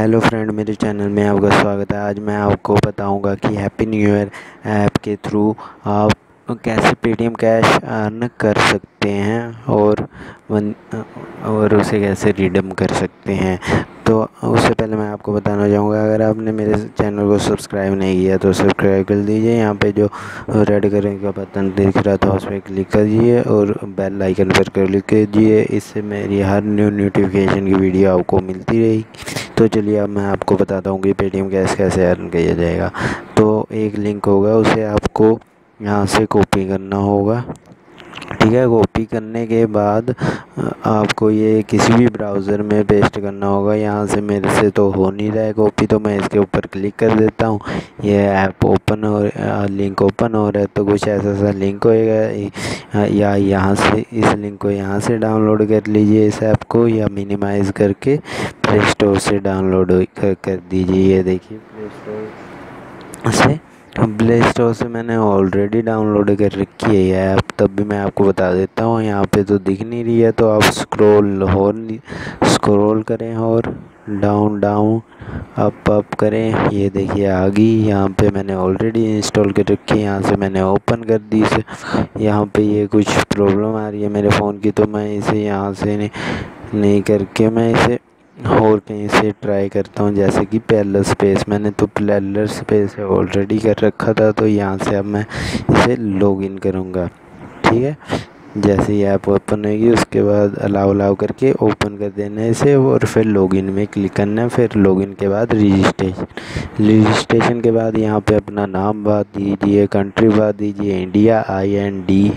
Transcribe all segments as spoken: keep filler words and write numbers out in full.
Hello friend, मेरे channel में आपका स्वागत है। आज मैं आपको बताऊंगा कि हैप्पी न्यू ईयर ऐप के थ्रू आप कैसे पेटीएम कैश अर्न कर सकते हैं और वन और उसे कैसे रिडीम कर सकते हैं। तो उससे पहले मैं आपको बताना चाहूँगा, अगर आपने मेरे चैनल को सब्सक्राइब नहीं किया तो सब्सक्राइब कर दीजिए। यहाँ पे जो रेड कलर का बटन दिख रहा था उस पर क्लिक करिए और बेल आइकन पर क्लिक कीजिए। इससे मेरी हर न्यू नोटिफिकेशन की वीडियो आपको मिलती रहेगी। तो चलिए अब मैं आपको बताता हूँ कि पेटीएम कैश कैसे अर्न किया जाएगा। तो एक लिंक होगा, उसे आपको यहाँ से कॉपी करना होगा। ठीक है, कॉपी करने के बाद आपको ये किसी भी ब्राउज़र में पेस्ट करना होगा। यहाँ से मेरे से तो हो नहीं रहा है कॉपी, तो मैं इसके ऊपर क्लिक कर देता हूँ। ये ऐप ओपन हो लिंक ओपन हो रहा है, तो कुछ ऐसा सा लिंक होएगा, या यहाँ से इस लिंक को यहाँ से डाउनलोड कर लीजिए इस ऐप को, या मिनिमाइज़ करके प्ले स्टोर से डाउनलोड कर, कर दीजिए। ये देखिए प्ले स्टोर से प्ले स्टोर से मैंने ऑलरेडी डाउनलोड कर रखी है ये ऐप, तब भी मैं आपको बता देता हूँ। यहाँ पे तो दिख नहीं रही है, तो आप स्क्रॉल और स्क्रॉल करें और डाउन डाउन अप अप करें। ये देखिए आ गई, यहाँ पे मैंने ऑलरेडी इंस्टॉल कर रखी है। यहाँ से मैंने ओपन कर दी इसे। यहाँ पे ये कुछ प्रॉब्लम आ रही है मेरे फ़ोन की, तो मैं इसे यहाँ से नहीं, नहीं करके मैं इसे और कहीं से ट्राई करता हूँ, जैसे कि पैरेलल स्पेस। मैंने तो पैरेलल स्पेस ऑलरेडी कर रखा था, तो यहाँ से अब मैं इसे लॉगिन करूँगा। ठीक है, जैसे ही ऐप ओपन होगी उसके बाद अलाउ अलाउ करके ओपन कर देना है इसे, और फिर लॉगिन में क्लिक करना है। फिर लॉगिन के बाद रजिस्ट्रेशन रजिस्ट्रेशन के बाद यहाँ पे अपना नाम बात दीजिए, कंट्री बात दीजिए, इंडिया आई एन डी।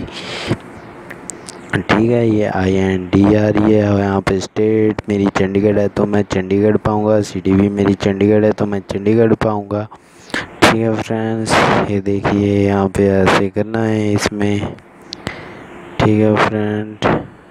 ठीक है, ये आई एन डी आ रही है। और यहाँ पे स्टेट मेरी चंडीगढ़ है, तो मैं चंडीगढ़ पाऊँगा। सिटी भी मेरी चंडीगढ़ है, तो मैं चंडीगढ़ पाऊँगा। ठीक है फ्रेंड्स, ये देखिए यहाँ पे ऐसे करना है इसमें। ठीक है फ्रेंड,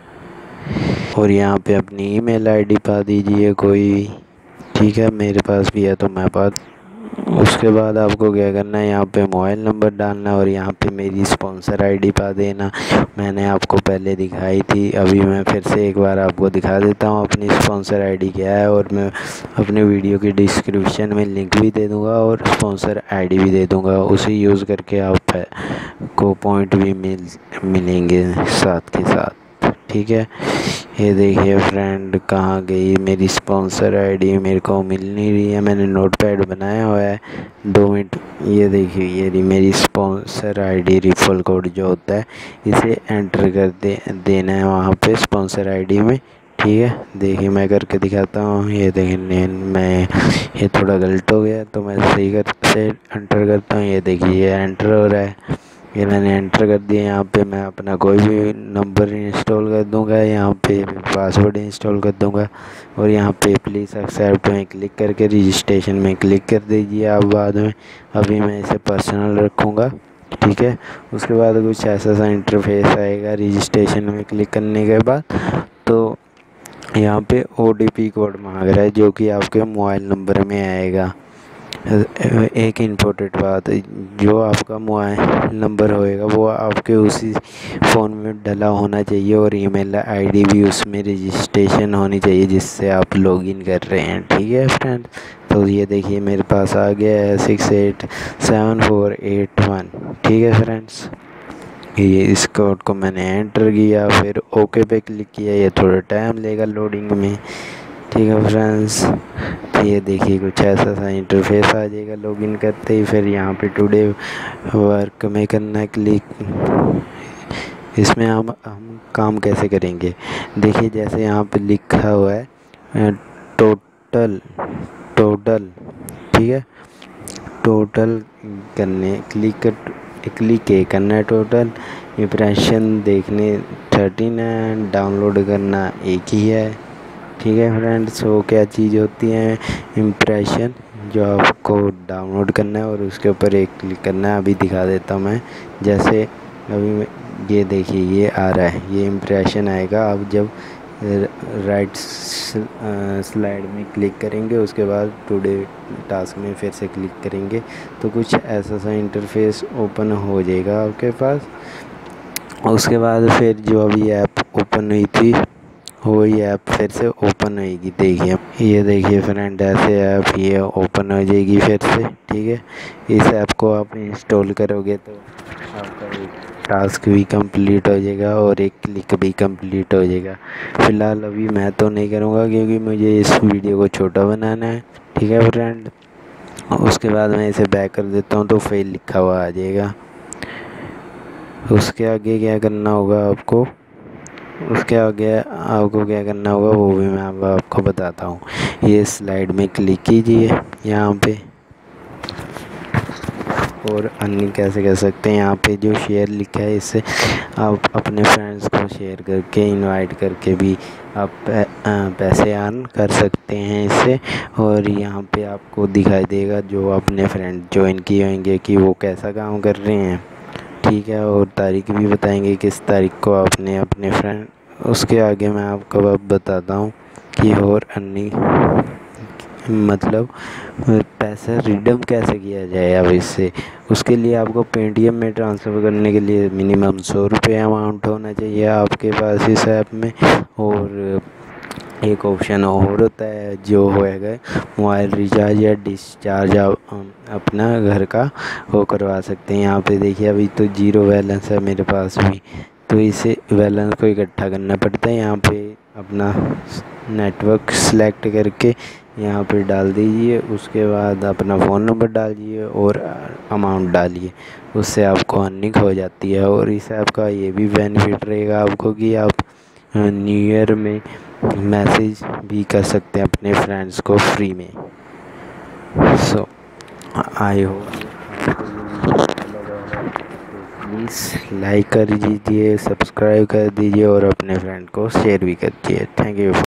और यहाँ पे अपनी ईमेल आईडी पा दीजिए कोई। ठीक है, मेरे पास भी है तो मैं पा। उसके बाद आपको क्या करना है, यहाँ पे मोबाइल नंबर डालना है और यहाँ पे मेरी स्पॉन्सर आईडी पा देना। मैंने आपको पहले दिखाई थी, अभी मैं फिर से एक बार आपको दिखा देता हूँ अपनी स्पॉन्सर आईडी क्या है। और मैं अपने वीडियो की डिस्क्रिप्शन में लिंक भी दे दूँगा और स्पॉन्सर आईडी भी दे दूँगा। उसे यूज़ करके आप को पॉइंट भी मिल मिलेंगे साथ के साथ। ठीक है, ये देखिए फ्रेंड कहाँ गई मेरी स्पॉन्सर आईडी, मेरे को मिल नहीं रही है। मैंने नोटपैड बनाया हुआ है, दो मिनट। ये देखिए ये रही मेरी स्पॉन्सर आईडी, रिफल कोड जो होता है इसे एंटर कर दे देना है वहाँ पे स्पॉन्सर आईडी में। ठीक है, देखिए मैं करके दिखाता हूँ। ये देखिए मैं ये थोड़ा गलत हो गया, तो मैं सही कर से एंटर करता हूँ। ये देखिए ये एंटर हो रहा है, ये मैंने एंटर कर दिया। यहाँ पे मैं अपना कोई भी नंबर इंस्टॉल कर दूँगा, यहाँ पे पासवर्ड इंस्टॉल कर दूँगा, और यहाँ पे प्लीज़ एक्सेप्ट में क्लिक करके रजिस्ट्रेशन में क्लिक कर दीजिए आप बाद में। अभी मैं इसे पर्सनल रखूँगा। ठीक है, उसके बाद कुछ ऐसा सा इंटरफेस आएगा रजिस्ट्रेशन में क्लिक करने के बाद। तो यहाँ पे ओ टी पी कोड मांग रहा है, जो कि आपके मोबाइल नंबर में आएगा। एक इम्पोर्टेंट बात, जो आपका मोबाइल नंबर होएगा वो आपके उसी फ़ोन में डला होना चाहिए, और ईमेल आईडी भी उसमें रजिस्ट्रेशन होनी चाहिए जिससे आप लॉगिन कर रहे हैं। ठीक है फ्रेंड, तो ये देखिए मेरे पास आ गया है six eight seven four eight one. ठीक है फ्रेंड्स, ये इस कोड को मैंने एंटर किया, फिर ओके पे क्लिक किया। ये थोड़ा टाइम लेगा लोडिंग में। ठीक है फ्रेंड्स, तो ये देखिए कुछ ऐसा सा इंटरफेस आ जाएगा लॉगिन करते ही। फिर यहाँ पे टुडे वर्क में करना है क्लिक। इसमें हम हम काम कैसे करेंगे, देखिए जैसे यहाँ पे लिखा हुआ है टोटल टोटल। ठीक है, टोटल करने क्लिक कर क्लिक के करना है। टोटल इम्प्रेशन देखने थर्टीन है, डाउनलोड करना एक ही है। ठीक है फ्रेंड्स, वो क्या चीज़ होती है इम्प्रेशन, जो आपको डाउनलोड करना है और उसके ऊपर एक क्लिक करना है। अभी दिखा देता हूँ मैं, जैसे अभी ये देखिए ये आ रहा है, ये इम्प्रेशन आएगा। आप जब राइट स्लाइड में क्लिक करेंगे, उसके बाद टुडे टास्क में फिर से क्लिक करेंगे, तो कुछ ऐसा सा इंटरफेस ओपन हो जाएगा आपके पास। उसके बाद फिर जो अभी ऐप ओपन हुई थी वही ऐप फिर से ओपन होएगी। देखिए ये देखिए फ्रेंड, ऐसे ऐप ये ओपन हो जाएगी फिर से। ठीक है, इस ऐप को आप इंस्टॉल करोगे तो आपका एक टास्क भी कंप्लीट हो जाएगा और एक क्लिक भी कंप्लीट हो जाएगा। फ़िलहाल अभी मैं तो नहीं करूँगा क्योंकि मुझे इस वीडियो को छोटा बनाना है। ठीक है फ्रेंड, उसके बाद मैं इसे बैक कर देता हूँ तो फेल लिखा हुआ आ जाएगा। उसके आगे क्या करना होगा आपको, उसके आगे आपको क्या करना होगा वो भी मैं अब आपको बताता हूँ। ये स्लाइड में क्लिक कीजिए यहाँ पे, और अन्य कैसे कर सकते हैं, यहाँ पे जो शेयर लिखा है इससे आप अपने फ्रेंड्स को शेयर करके इनवाइट करके भी आप पैसे अर्न कर सकते हैं इससे। और यहाँ पे आपको दिखाई देगा जो अपने फ्रेंड ज्वाइन किए होंगे कि वो कैसा काम कर रहे हैं। ठीक है, और तारीख भी बताएंगे किस तारीख को आपने अपने फ्रेंड। उसके आगे मैं आपको अब बताता हूँ कि और अन्य मतलब पैसा रिडीम कैसे किया जाए अब इससे। उसके लिए आपको पेटीएम में ट्रांसफ़र करने के लिए मिनिमम सौ रुपये अमाउंट होना चाहिए आपके पास इस ऐप में। और एक ऑप्शन और होता है जो होएगा मोबाइल रिचार्ज या डिस्चार्ज, आप अपना घर का वो करवा सकते हैं। यहाँ पे देखिए अभी तो जीरो बैलेंस है मेरे पास भी, तो इसे बैलेंस को इकट्ठा करना पड़ता है। यहाँ पे अपना नेटवर्क सेलेक्ट करके यहाँ पे डाल दीजिए, उसके बाद अपना फ़ोन नंबर डालिए और अमाउंट डालिए, उससे आपको अर्निंग हो जाती है। और इस ऐप का ये भी बेनिफिट रहेगा आपको कि आप न्यू ईयर में मैसेज भी कर सकते हैं अपने फ्रेंड्स को फ्री में। So I hope please like कर दीजिए, सब्सक्राइब कर दीजिए और अपने फ्रेंड को शेयर भी कर दीजिए। Thank you.